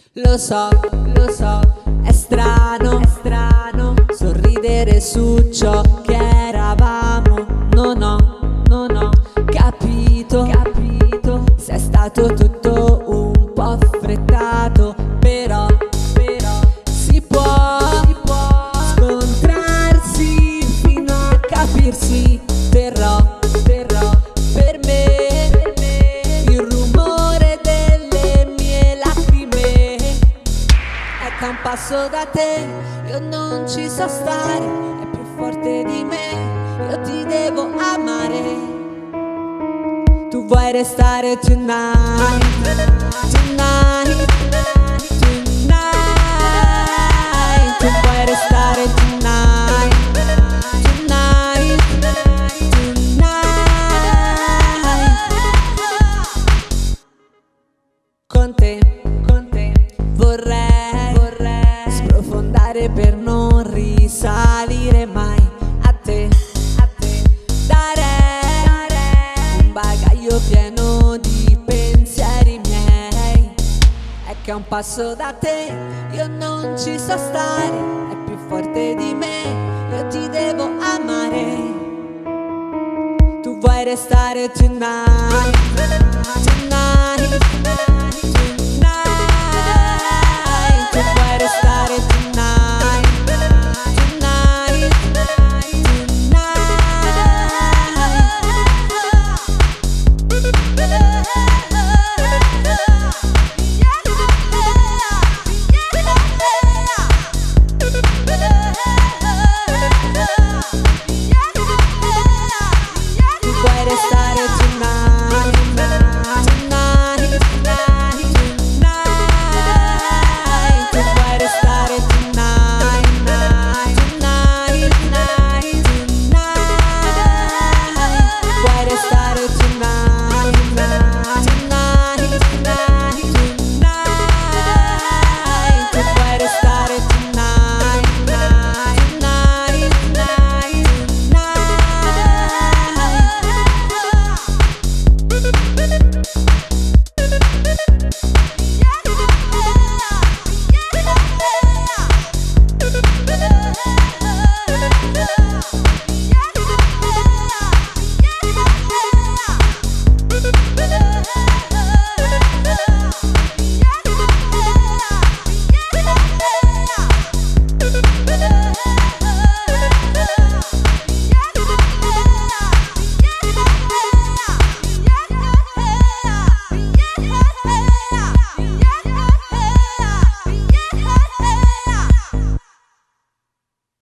Lo so, è strano sorridere su ciò che eravamo. Non ho capito se è stato tutto un po' affrettato. Però si può scontrarsi fino a capirsi. Terrò per me il rumore delle mie lacrime. È che a un passo da te io non ci so stare, è più forte di me, io ti devo amare. Tu vuoi restare tonight, tonight, tonight. Tu vuoi restare tonight, tonight, tonight. Con te vorrei sprofondare per non risalire mai. A te darei un bagaglio pieno di pensieri miei. È che a un passo da te io non ci so stare, è più forte di me, io ti devo amare. Tu vuoi restare tonight, tonight,